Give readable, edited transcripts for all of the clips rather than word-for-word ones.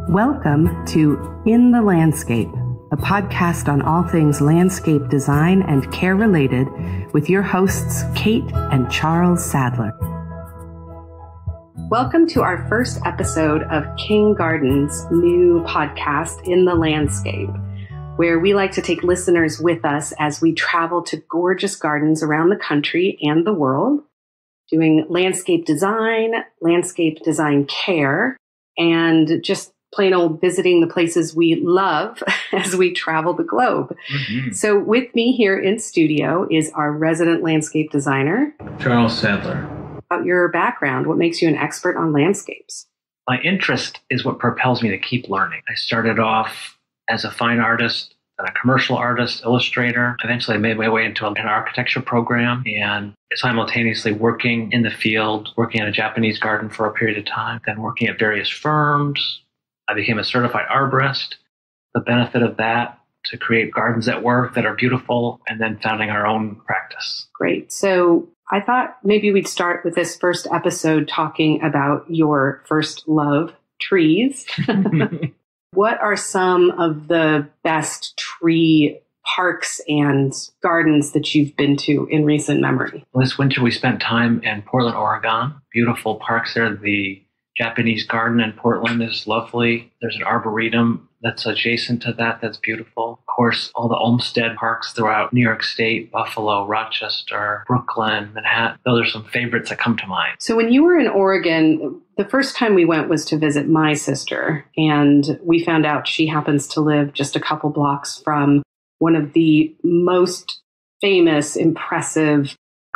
Welcome to In the Landscape, a podcast on all things landscape design and care related with your hosts, Kate and Charles Sadler. Welcome to our first episode of King Garden's new podcast, In the Landscape, where we like to take listeners with us as we travel to gorgeous gardens around the country and the world, doing landscape design care, and just plain old visiting the places we love as we travel the globe. Mm-hmm. So with me here in studio is our resident landscape designer, Charles Sadler. About your background, what makes you an expert on landscapes? My interest is what propels me to keep learning. I started off as a fine artist, then a commercial artist, illustrator. Eventually I made my way into an architecture program and simultaneously working in the field, working in a Japanese garden for a period of time, then working at various firms. I became a certified arborist. The benefit of that to create gardens at work that are beautiful, and then founding our own practice. Great. So I thought maybe we'd start with this first episode talking about your first love, trees. What are some of the best tree parks and gardens that you've been to in recent memory? Well, this winter we spent time in Portland, Oregon. Beautiful parks there. The Japanese garden in Portland is lovely. There's an arboretum that's adjacent to that that's beautiful. Of course, all the Olmsted parks throughout New York State, Buffalo, Rochester, Brooklyn, Manhattan. Those are some favorites that come to mind. So when you were in Oregon, the first time we went was to visit my sister, and we found out she happens to live just a couple blocks from one of the most famous, impressive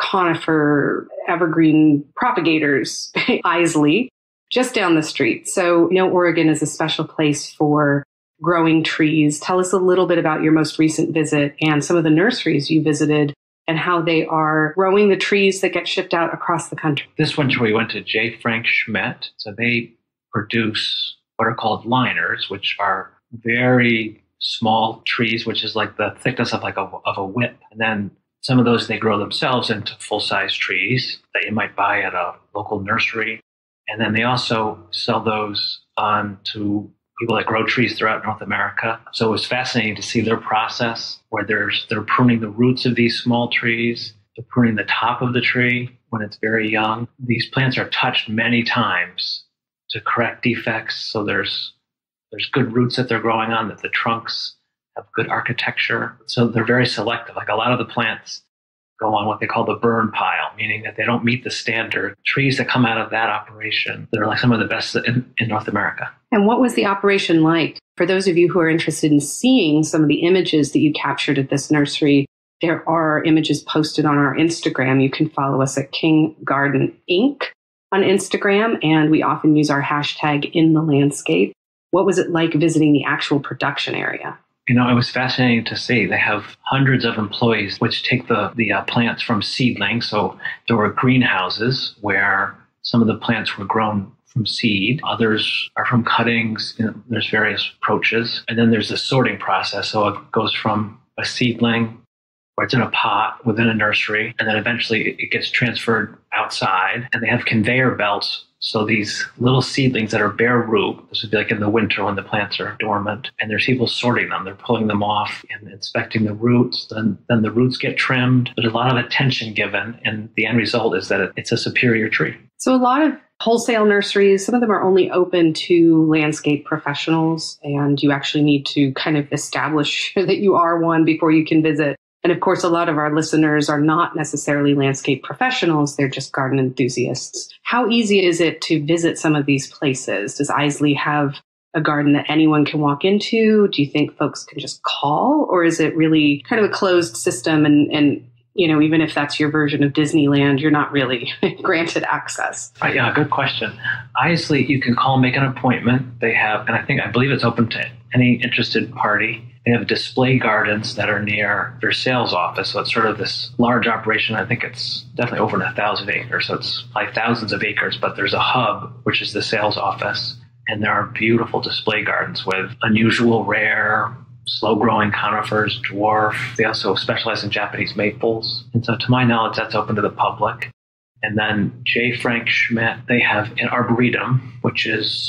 conifer evergreen propagators, Isley, just down the street. So, Oregon is a special place for growing trees. Tell us a little bit about your most recent visit and some of the nurseries you visited and how they are growing the trees that get shipped out across the country. This winter we went to J. Frank Schmidt. So they produce what are called liners, which are very small trees, which is like the thickness of a whip. And then some of those they grow themselves into full-size trees that you might buy at a local nursery. And then they also sell those on to people that grow trees throughout North America. So it was fascinating to see their process where they're pruning the roots of these small trees. They're pruning the top of the tree when it's very young. These plants are touched many times to correct defects. So there's good roots that they're growing on, that the trunks have good architecture. So they're very selective. Like a lot of the plants go on what they call the burn pile, meaning that they don't meet the standard. Trees that come out of that operation, they're like some of the best in North America. And what was the operation like? For those of you who are interested in seeing some of the images that you captured at this nursery, there are images posted on our Instagram. You can follow us at King Garden Inc. on Instagram, and we often use our hashtag In the Landscape. What was it like visiting the actual production area? It was fascinating to see. They have hundreds of employees which take the plants from seedling. So there were greenhouses where some of the plants were grown from seed. Others are from cuttings. There's various approaches. And then there's the sorting process. So it goes from a seedling where it's in a pot within a nursery, and then eventually it gets transferred outside. And they have conveyor belts. So these little seedlings that are bare root, this would be like in the winter when the plants are dormant, and there's people sorting them. They're pulling them off and inspecting the roots. Then the roots get trimmed. There's a lot of attention given, and the end result is that it's a superior tree. So a lot of wholesale nurseries, some of them are only open to landscape professionals, and you actually need to kind of establish that you are one before you can visit. And of course, a lot of our listeners are not necessarily landscape professionals. They're just garden enthusiasts. How easy is it to visit some of these places? Does Isley have a garden that anyone can walk into? Do you think folks can just call? Or is it really kind of a closed system? And even if that's your version of Disneyland, you're not really granted access. Yeah, good question. Isley, you can call, make an appointment. They have, and I believe it's open to any interested party. They have display gardens that are near their sales office. So it's sort of this large operation. I think it's definitely over 1,000 acres. So it's like thousands of acres, but there's a hub, which is the sales office. And there are beautiful display gardens with unusual, rare, slow-growing conifers, dwarf. They also specialize in Japanese maples. And so to my knowledge, that's open to the public. And then J. Frank Schmidt, they have an arboretum, which is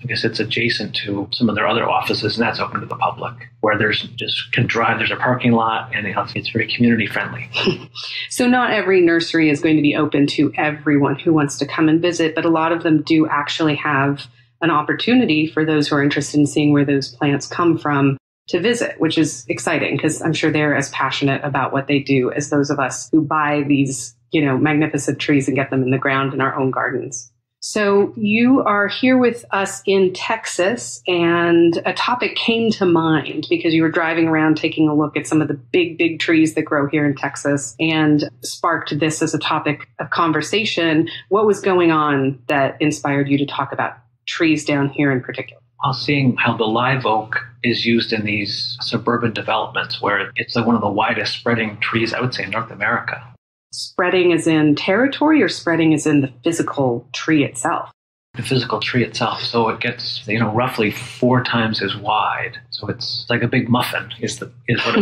because it's adjacent to some of their other offices, and that's open to the public, where there's just can drive. There's a parking lot, and it's very community friendly. So not every nursery is going to be open to everyone who wants to come and visit, but a lot of them do actually have an opportunity for those who are interested in seeing where those plants come from to visit, which is exciting because I'm sure they're as passionate about what they do as those of us who buy these, magnificent trees and get them in the ground in our own gardens. So you are here with us in Texas, and a topic came to mind because you were driving around taking a look at some of the big, big trees that grow here in Texas and sparked this as a topic of conversation. What was going on that inspired you to talk about trees down here in particular? While seeing how the live oak is used in these suburban developments where it's like one of the widest spreading trees, I would say, in North America. Spreading as in territory or spreading as in the physical tree itself? The physical tree itself. So it gets, roughly 4 times as wide. So it's like a big muffin is what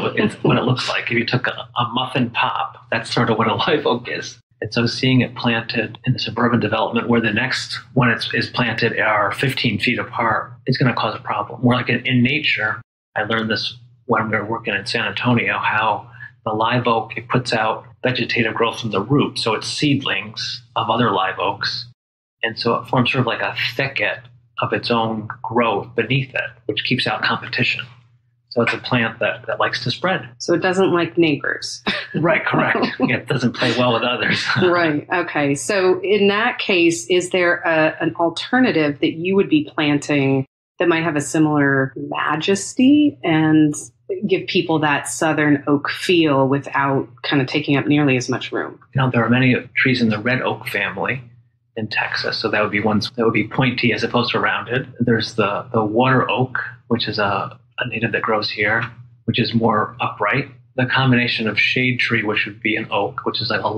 it looks like. If you took a muffin pop, that's sort of what a live oak is. And so seeing it planted in the suburban development where the next one is planted are 15 feet apart is going to cause a problem. More like in nature, I learned this when we were working in San Antonio, how the live oak, it puts out vegetative growth from the root. So it's seedlings of other live oaks. And so it forms sort of like a thicket of its own growth beneath it, which keeps out competition. So it's a plant that likes to spread. So it doesn't like neighbors. Right, correct. It doesn't play well with others. Right. Okay. So in that case, is there an alternative that you would be planting that might have a similar majesty and give people that southern oak feel without kind of taking up nearly as much room? There are many trees in the red oak family in Texas. So that would be ones that would be pointy as opposed to rounded. There's the water oak, which is a native that grows here, which is more upright. The combination of shade tree, which would be an oak, which is like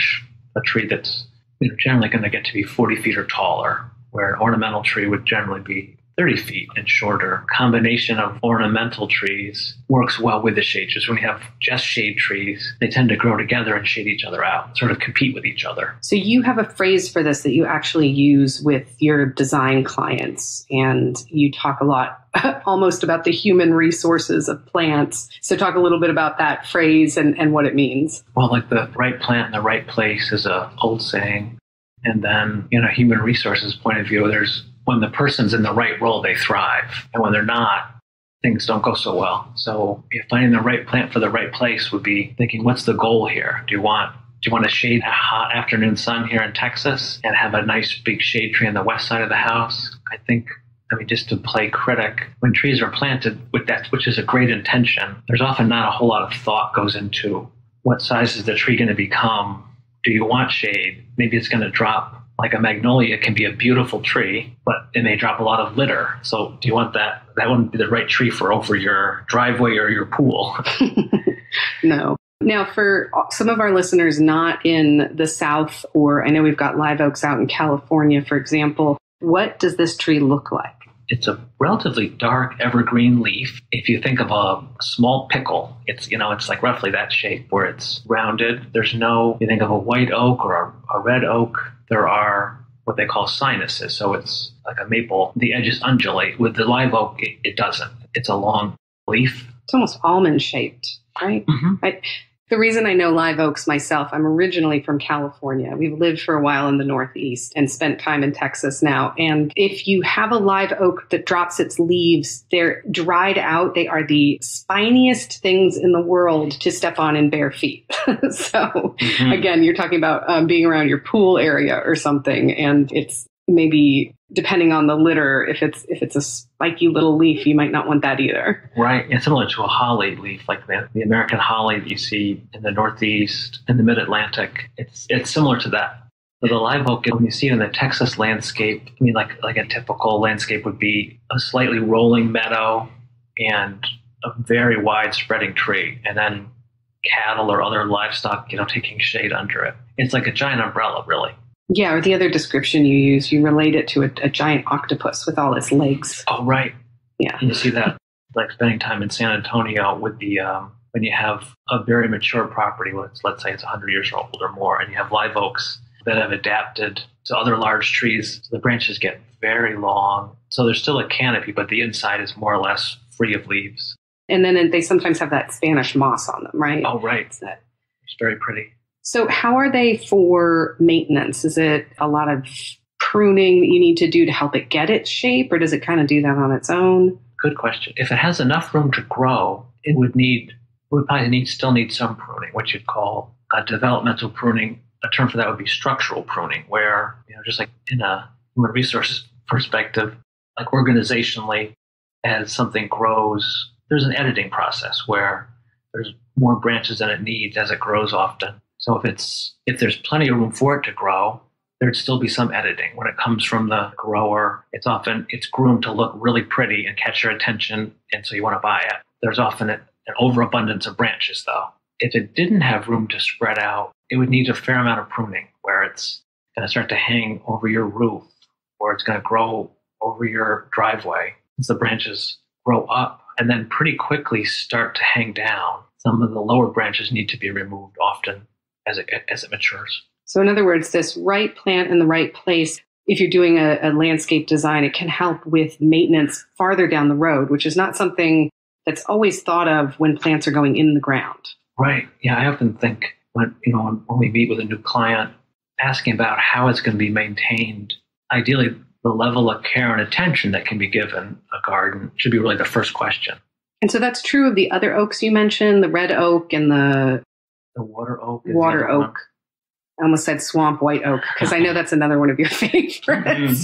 a tree that's generally going to get to be 40 feet or taller, where an ornamental tree would generally be 30 feet and shorter. Combination of ornamental trees works well with the shade trees. When you have just shade trees, they tend to grow together and shade each other out, sort of compete with each other. So you have a phrase for this that you actually use with your design clients, and you talk a lot almost about the human resources of plants. So talk a little bit about that phrase and what it means. Well, like the right plant in the right place is an old saying. And then, human resources point of view, there's when the person's in the right role, they thrive. And when they're not, things don't go so well. So finding the right plant for the right place would be thinking, what's the goal here? Do you want to shade a hot afternoon sun here in Texas and have a nice big shade tree on the west side of the house? Just to play critic, when trees are planted with that, which is a great intention, there's often not a whole lot of thought goes into what size is the tree going to become. Do you want shade? Maybe it's going to drop. Like a magnolia can be a beautiful tree, but it may drop a lot of litter. So do you want that? That wouldn't be the right tree for over your driveway or your pool. No. Now, for some of our listeners not in the South, or I know we've got live oaks out in California, for example, what does this tree look like? It's a relatively dark evergreen leaf. If you think of a small pickle, it's like roughly that shape where it's rounded. You think of a white oak or a red oak, there are what they call sinuses. So it's like a maple. The edges undulate. With the live oak, it doesn't. It's a long leaf. It's almost almond shaped, right? Mm-hmm. The reason I know live oaks myself, I'm originally from California. We've lived for a while in the Northeast and spent time in Texas now. And if you have a live oak that drops its leaves, they're dried out. They are the spiniest things in the world to step on in bare feet. So Again, you're talking about being around your pool area or something. And it's maybe, depending on the litter, if it's a spiky little leaf, you might not want that either. Right. It's similar to a holly leaf, like the American holly that you see in the Northeast, in the Mid-Atlantic. It's similar to that. So the live oak, when you see it in the Texas landscape, like a typical landscape would be a slightly rolling meadow and a very wide spreading tree, and then cattle or other livestock, taking shade under it. It's like a giant umbrella, really. Yeah, or the other description you use, you relate it to a giant octopus with all its legs. Oh, right. Yeah. And you see that, like spending time in San Antonio with when you have a very mature property, let's say it's 100 years old or more, and you have live oaks that have adapted to other large trees. So the branches get very long. So there's still a canopy, but the inside is more or less free of leaves. And then they sometimes have that Spanish moss on them, right? Oh, right. It's very pretty. So how are they for maintenance? Is it a lot of pruning that you need to do to help it get its shape, or does it kind of do that on its own? Good question. If it has enough room to grow, it would probably still need some pruning, what you'd call developmental pruning. A term for that would be structural pruning, where, just like in a human resources perspective, like organizationally, as something grows, there's an editing process where there's more branches than it needs as it grows often. So if there's plenty of room for it to grow, there'd still be some editing. When it comes from the grower, it's groomed to look really pretty and catch your attention, and so you want to buy it. There's often an overabundance of branches, though. If it didn't have room to spread out, it would need a fair amount of pruning, where it's going to start to hang over your roof, or it's going to grow over your driveway as the branches grow up, and then pretty quickly start to hang down. Some of the lower branches need to be removed often as it matures. So in other words, this right plant in the right place, if you're doing a landscape design, it can help with maintenance farther down the road, which is not something that's always thought of when plants are going in the ground. Right. Yeah, I often think when we meet with a new client, asking about how it's going to be maintained, ideally the level of care and attention that can be given a garden should be really the first question. And so that's true of the other oaks you mentioned, the red oak and the water oak. Water oak. I almost said swamp white oak, because I know that's another one of your favorites.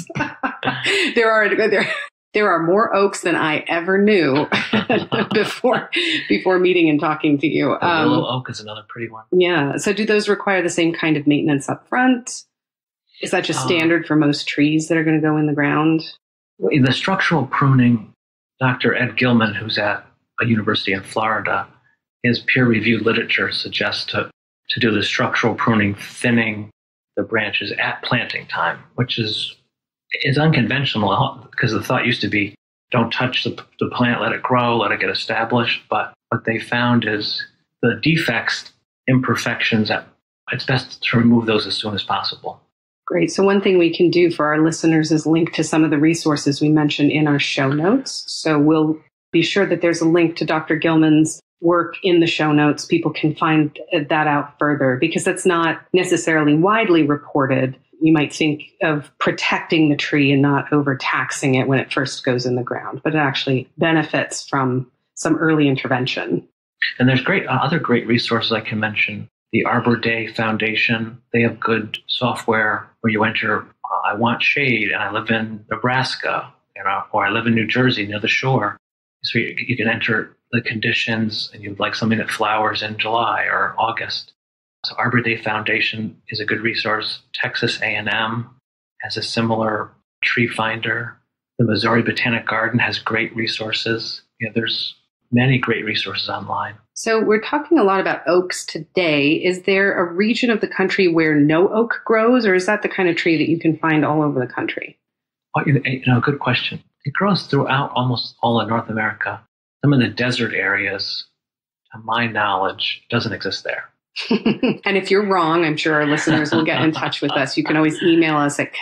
There are more oaks than I ever knew before meeting and talking to you. The willow oak is another pretty one. Yeah. So do those require the same kind of maintenance up front? Is that just standard for most trees that are going to go in the ground? The structural pruning, Dr. Ed Gilman, who's at a university in Florida, his peer-reviewed literature suggests to do the structural pruning, thinning the branches at planting time, which is unconventional, because the thought used to be, don't touch the plant, let it grow, let it get established. But what they found is the defects, imperfections, it's best to remove those as soon as possible. Great. So one thing we can do for our listeners is link to some of the resources we mentioned in our show notes. So we'll be sure that there's a link to Dr. Gilman's work in the show notes. People can find that out further, because that's not necessarily widely reported. You might think of protecting the tree and not overtaxing it when it first goes in the ground, but it actually benefits from some early intervention. And there's other great resources I can mention. The Arbor Day Foundation, they have good software where you enter, I want shade, and I live in Nebraska, or I live in New Jersey near the shore. So you can enter the conditions, and you'd like something that flowers in July or August. So Arbor Day Foundation is a good resource. Texas A&M has a similar tree finder. The Missouri Botanic Garden has great resources. There's many great resources online. So we're talking a lot about oaks today. Is there a region of the country where no oak grows, or is that the kind of tree that you can find all over the country? Good question. It grows throughout almost all of North America. Some of the desert areas, to my knowledge, doesn't exist there. And if you're wrong, I'm sure our listeners will get in touch with us. You can always email us at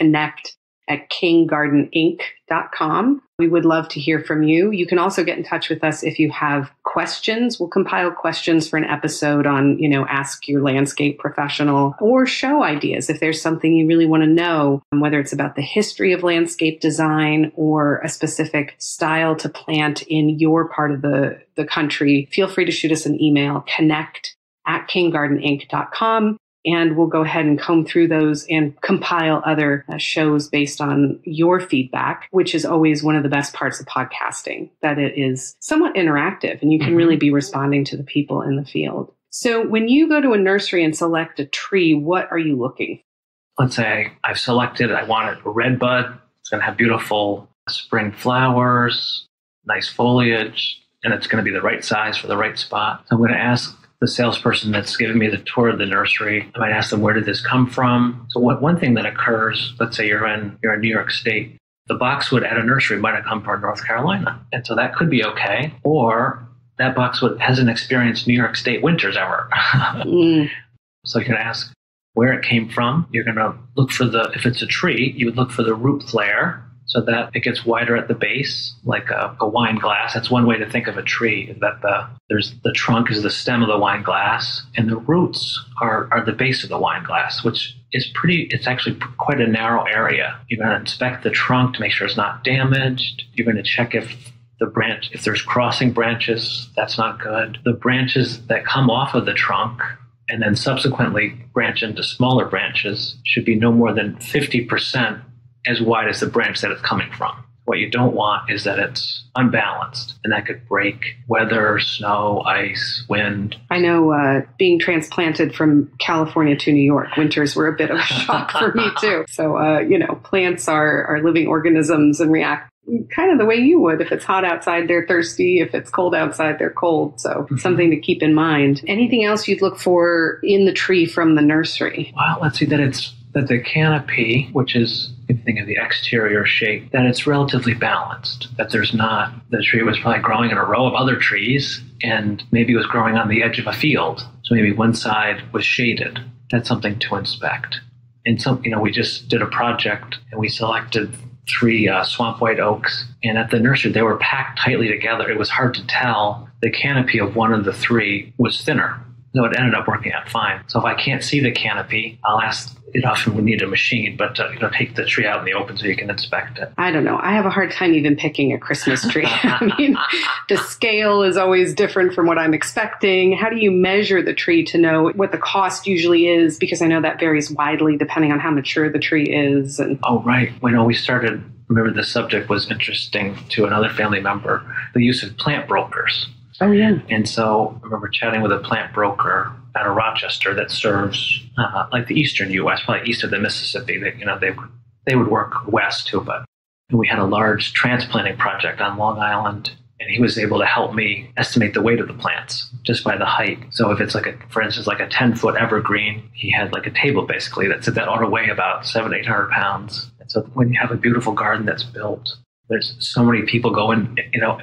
connect@kinggardeninc.com. We would love to hear from you. You can also get in touch with us if you have questions. We'll compile questions for an episode on, ask your landscape professional, or show ideas. If there's something you really want to know, whether it's about the history of landscape design or a specific style to plant in your part of the country, feel free to shoot us an email, connect@kinggardeninc.com. And we'll go ahead and comb through those and compile other shows based on your feedback, which is always one of the best parts of podcasting, that it is somewhat interactive and you can really be responding to the people in the field. So when you go to a nursery and select a tree, what are you looking for? Let's say I've selected, I want a red bud. It's going to have beautiful spring flowers, nice foliage, and it's going to be the right size for the right spot. So I'm going to ask the salesperson that's giving me the tour of the nursery, I might ask them, where did this come from? So one thing that occurs, let's say you're in New York State, the boxwood at a nursery might have come from North Carolina. And so that could be okay. Or that boxwood hasn't experienced New York State winters ever. So you can ask, where it came from. You're going to look for if it's a tree, you would look for the root flare so that it gets wider at the base, like a wine glass. That's one way to think of a tree, is that the trunk is the stem of the wine glass, and the roots are the base of the wine glass, which is it's actually quite a narrow area. You're going to inspect the trunk to make sure it's not damaged. You're going to check if there's crossing branches, that's not good. The branches that come off of the trunk and then subsequently branch into smaller branches should be no more than 50% as wide as the branch that it's coming from. What you don't want is that it's unbalanced, and that could break. Weather, snow, ice, wind. I know being transplanted from California to New York, winters were a bit of a shock for me too. So, plants are living organisms and react kind of the way you would. If it's hot outside, they're thirsty. If it's cold outside, they're cold. So something to keep in mind. Anything else you'd look for in the tree from the nursery? Well, let's see that the canopy, which is, if you think of the exterior shape, that it's relatively balanced, that the tree was probably growing in a row of other trees, and maybe it was growing on the edge of a field. So maybe one side was shaded. That's something to inspect. And we just did a project and we selected 3 swamp white oaks, and at the nursery, they were packed tightly together. It was hard to tell. The canopy of one of the 3 was thinner. So it ended up working out fine. So if I can't see the canopy, I'll ask, it often would need a machine, but take the tree out in the open so you can inspect it. I don't know. I have a hard time even picking a Christmas tree. I mean, the scale is always different from what I'm expecting. How do you measure the tree to know what the cost usually is? Because I know that varies widely depending on how mature the tree is. Oh, right. Remember the subject was interesting to another family member, the use of plant brokers. Oh, yeah. And so I remember chatting with a plant broker out of Rochester that serves like the eastern U.S., probably east of the Mississippi. They would work west too, but we had a large transplanting project on Long Island, and he was able to help me estimate the weight of the plants just by the height. So if it's for instance, like a 10-foot evergreen, he had like a table basically that said that ought to weigh about 700-800 pounds. And so when you have a beautiful garden that's built, there's so many people going,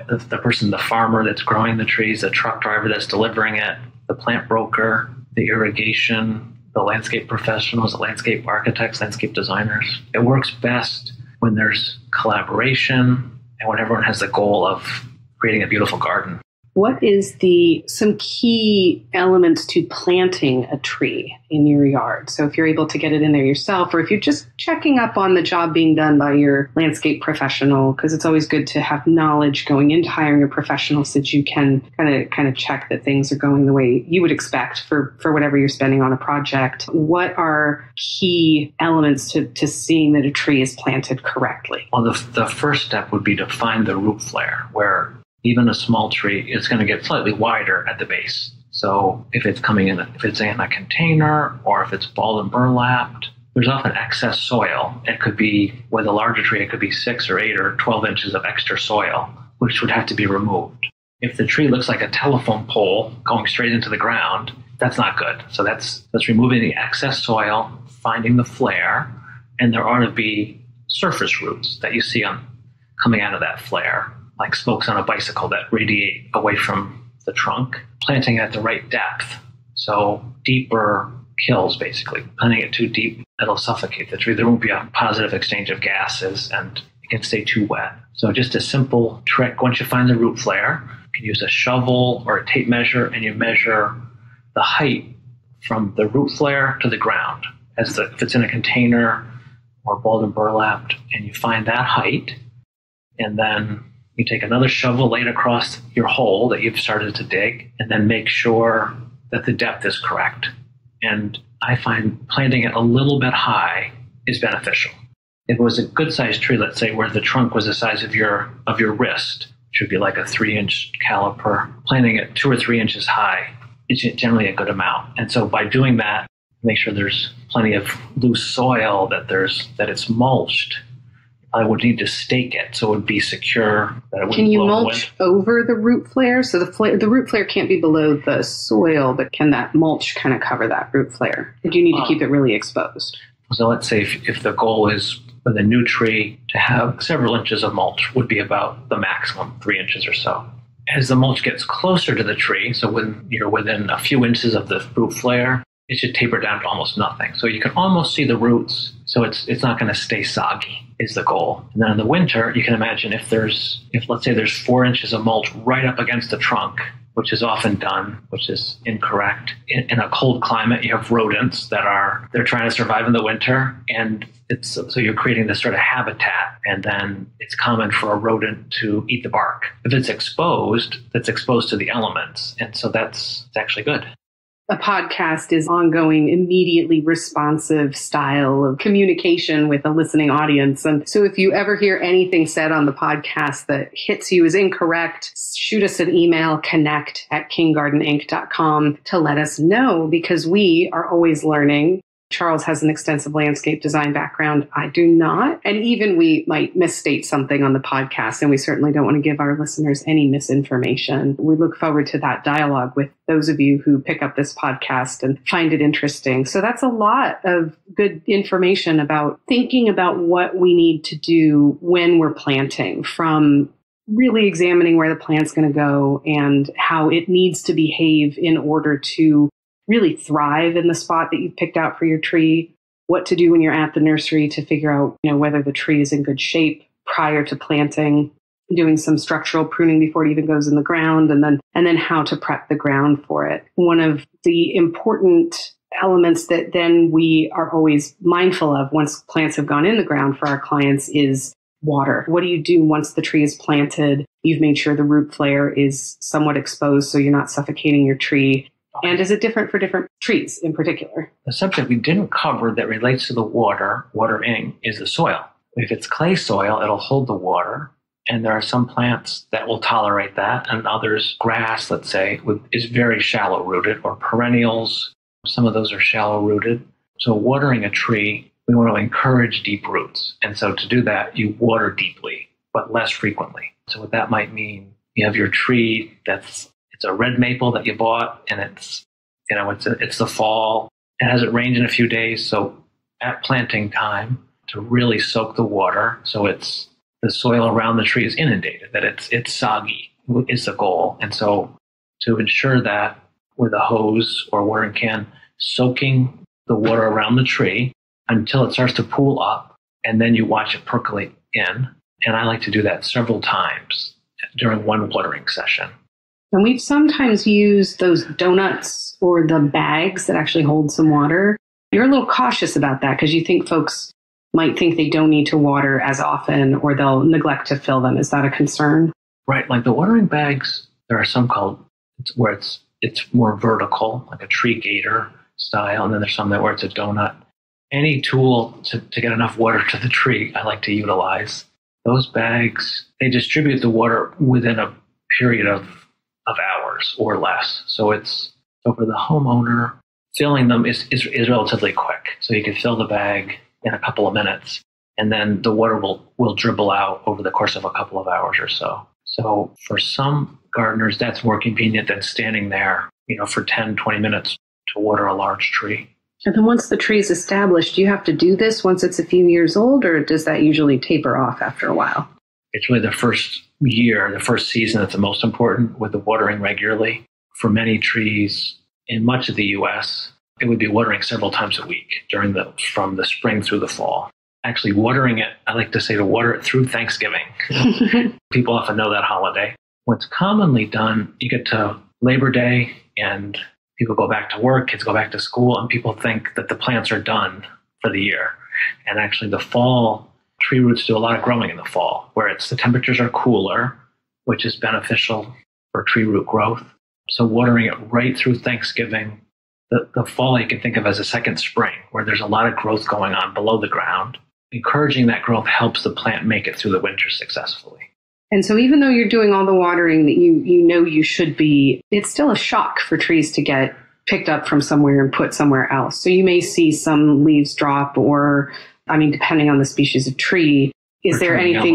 the farmer that's growing the trees, the truck driver that's delivering it, the plant broker, the irrigation, the landscape professionals, the landscape architects, landscape designers. It works best when there's collaboration and when everyone has the goal of creating a beautiful garden. What is some key elements to planting a tree in your yard? So if you're able to get it in there yourself, or if you're just checking up on the job being done by your landscape professional, because it's always good to have knowledge going into hiring a professional so that you can kind of check that things are going the way you would expect for whatever you're spending on a project. What are key elements to seeing that a tree is planted correctly? Well, the first step would be to find the root flare, where even a small tree is going to get slightly wider at the base. So if it's in a container or if it's balled and burlapped, there's often excess soil. It could be, with a larger tree, it could be 6 or 8 or 12 inches of extra soil, which would have to be removed. If the tree looks like a telephone pole going straight into the ground, that's not good. So that's removing the excess soil, finding the flare, and there ought to be surface roots that you see coming out of that flare, like spokes on a bicycle that radiate away from the trunk, planting it at the right depth. So deeper kills, basically. Planting it too deep, it'll suffocate the tree. There won't be a positive exchange of gases, and it can stay too wet. So just a simple trick, once you find the root flare, you can use a shovel or a tape measure, and you measure the height from the root flare to the ground. If it's in a container or balled and burlapped, and you find that height, and then you take another shovel, lay it across your hole that you've started to dig, and then make sure that the depth is correct. And I find planting it a little bit high is beneficial. If it was a good-sized tree, let's say where the trunk was the size of your wrist, which would be like a 3-inch caliper, planting it 2 or 3 inches high is generally a good amount. And so by doing that, make sure there's plenty of loose soil, that it's mulched. I would need to stake it so it would be secure. That it wouldn't Can you blow mulch over the root flare? So the root flare can't be below the soil, but can that mulch kind of cover that root flare? Or do you need to keep it really exposed? So let's say if the goal is with a new tree to have several inches of mulch would be about the maximum, 3 inches or so. As the mulch gets closer to the tree, so when you're within a few inches of the root flare, it should taper down to almost nothing. So you can almost see the roots. So it's not going to stay soggy is the goal. And then in the winter, you can imagine if let's say there's 4 inches of mulch right up against the trunk, which is often done, which is incorrect. In a cold climate, you have rodents they're trying to survive in the winter. And so you're creating this sort of habitat. And then it's common for a rodent to eat the bark. If it's exposed, that's exposed to the elements. And so it's actually good. A podcast is ongoing, immediately responsive style of communication with a listening audience. And so if you ever hear anything said on the podcast that hits you as incorrect, shoot us an email, connect@kinggardeninc.com to let us know, because we are always learning. Charles has an extensive landscape design background. I do not. And even we might misstate something on the podcast, and we certainly don't want to give our listeners any misinformation. We look forward to that dialogue with those of you who pick up this podcast and find it interesting. So that's a lot of good information about thinking about what we need to do when we're planting, from really examining where the plant's going to go and how it needs to behave in order to really thrive in the spot that you've picked out for your tree, what to do when you're at the nursery to figure out, whether the tree is in good shape prior to planting, doing some structural pruning before it even goes in the ground, and then how to prep the ground for it. One of the important elements that then we are always mindful of once plants have gone in the ground for our clients is water. What do you do once the tree is planted? You've made sure the root flare is somewhat exposed so you're not suffocating your tree. And is it different for different trees in particular? The subject we didn't cover that relates to the watering is the soil. If it's clay soil, it'll hold the water. And there are some plants that will tolerate that, and others, grass, let's say, is very shallow rooted, or perennials. Some of those are shallow rooted. So watering a tree, we want to encourage deep roots. And so to do that, you water deeply, but less frequently. So what that might mean, you have your tree it's a red maple that you bought, and it's the fall. It hasn't rained in a few days, so at planting time, to really soak the water, so the soil around the tree is inundated, that it's soggy is the goal. And so to ensure that with a hose or watering can, soaking the water around the tree until it starts to pool up, and then you watch it percolate in. And I like to do that several times during one watering session. And we've sometimes used those donuts or the bags that actually hold some water. You're a little cautious about that because you think folks might think they don't need to water as often, or they'll neglect to fill them. Is that a concern? Right. Like the watering bags, there are some where it's more vertical, like a tree gator style. And then there's some where it's a donut. Any tool to get enough water to the tree, I like to utilize. Those bags, they distribute the water within a period of hours or less. So for the homeowner, filling them is relatively quick. So you can fill the bag in a couple of minutes, and then the water will dribble out over the course of a couple of hours or so. So for some gardeners, that's more convenient than standing there, for 10, 20 minutes to water a large tree. And then once the tree is established, do you have to do this once it's a few years old, or does that usually taper off after a while? It's really the first year, the first season that's the most important, with the watering regularly. For many trees in much of the U.S., it would be watering several times a week from the spring through the fall. Actually, watering it, I like to say to water it through Thanksgiving. People often know that holiday. What's commonly done, you get to Labor Day and people go back to work, kids go back to school, and people think that the plants are done for the year. And actually the fall, tree roots do a lot of growing in the fall, where the temperatures are cooler, which is beneficial for tree root growth. So watering it right through Thanksgiving, the fall you can think of as a second spring, where there's a lot of growth going on below the ground. Encouraging that growth helps the plant make it through the winter successfully. And so even though you're doing all the watering that you should be, it's still a shock for trees to get picked up from somewhere and put somewhere else. So you may see some leaves drop, or depending on the species of tree, is there anything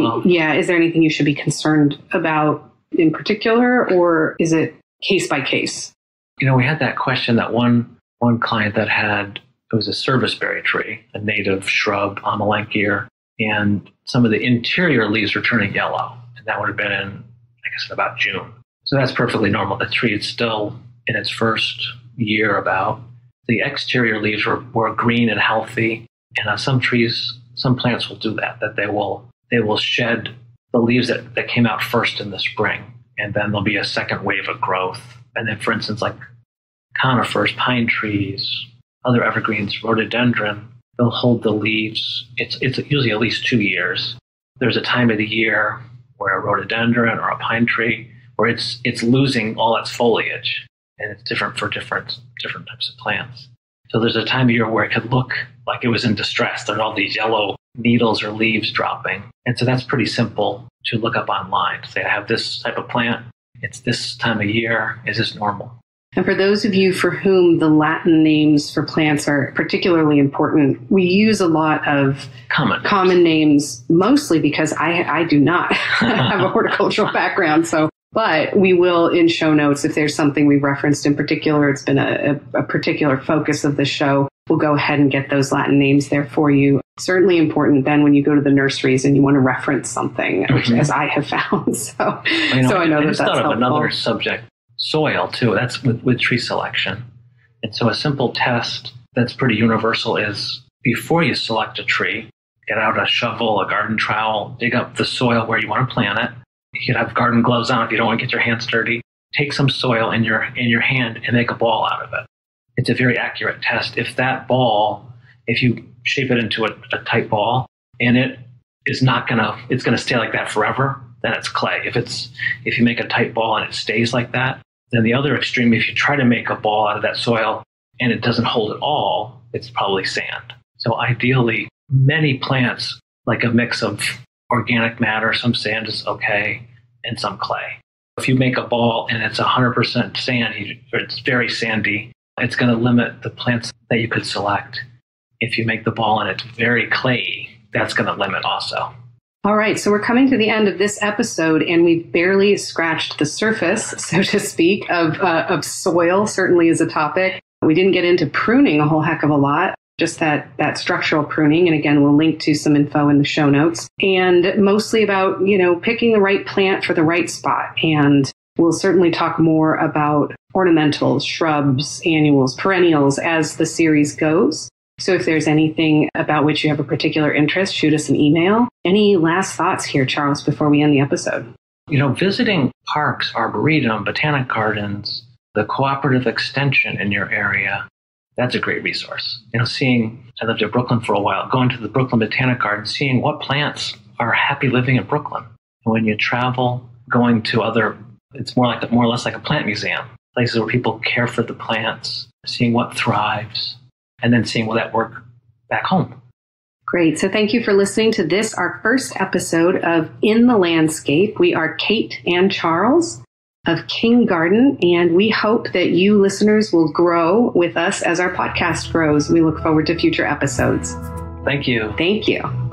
you should be concerned about in particular, or is it case by case? We had that question, that one client that it was a serviceberry tree, a native shrub, Amelanchier, and some of the interior leaves were turning yellow. And that would have been in about June. So that's perfectly normal. The tree is still in its first year about. the exterior leaves were green and healthy. And on some trees, some plants will do that they will shed the leaves that came out first in the spring. And then there'll be a second wave of growth. And then, for instance, like conifers, pine trees, other evergreens, rhododendron, they'll hold the leaves. It's usually at least 2 years. There's a time of the year where a rhododendron or a pine tree, where it's losing all its foliage. And it's different for different types of plants. So there's a time of year where it could look like it was in distress. There's all these yellow needles or leaves dropping. And so that's pretty simple to look up online. Say, I have this type of plant. It's this time of year. Is this normal? And for those of you for whom the Latin names for plants are particularly important, we use a lot of common names, mostly because I do not have a horticultural background. But we will, in show notes, if there's something we've referenced in particular, it's been a particular focus of the show, we'll go ahead and get those Latin names there for you. Certainly important then when you go to the nurseries and you want to reference something, which, as I have found. So I know that's helpful. Another subject, soil, too. That's with tree selection. And so a simple test that's pretty universal is before you select a tree, get out a shovel, a garden trowel, dig up the soil where you want to plant it. You could have garden gloves on if you don't want to get your hands dirty. Take some soil in your hand and make a ball out of it. It's a very accurate test. If that ball, if you shape it into a tight ball and it's gonna stay like that forever, then it's clay. If you make a tight ball and it stays like that, then the other extreme, if you try to make a ball out of that soil and it doesn't hold at all, it's probably sand. So ideally, many plants like a mix of organic matter, some sand is okay, and some clay. If you make a ball and it's 100% sand, or it's very sandy, it's going to limit the plants that you could select. If you make the ball and it's very clayey, that's going to limit also. All right, so we're coming to the end of this episode, and we've barely scratched the surface, so to speak, of soil, certainly is a topic. We didn't get into pruning a whole heck of a lot. Just that structural pruning. And again, we'll link to some info in the show notes, and mostly about, picking the right plant for the right spot. And we'll certainly talk more about ornamentals, shrubs, annuals, perennials as the series goes. So if there's anything about which you have a particular interest, shoot us an email. Any last thoughts here, Charles, before we end the episode? Visiting parks, arboretum, botanic gardens, the cooperative extension in your area, that's a great resource. I lived in Brooklyn for a while, going to the Brooklyn Botanic Garden, seeing what plants are happy living in Brooklyn. And when you travel, going to it's more or less like a plant museum, places where people care for the plants, seeing what thrives, and then seeing that work back home. Great. So thank you for listening to this, our first episode of In the Landscape. We are Kate and Charles of King Garden, and we hope that you listeners will grow with us as our podcast grows. We look forward to future episodes. Thank you. Thank you.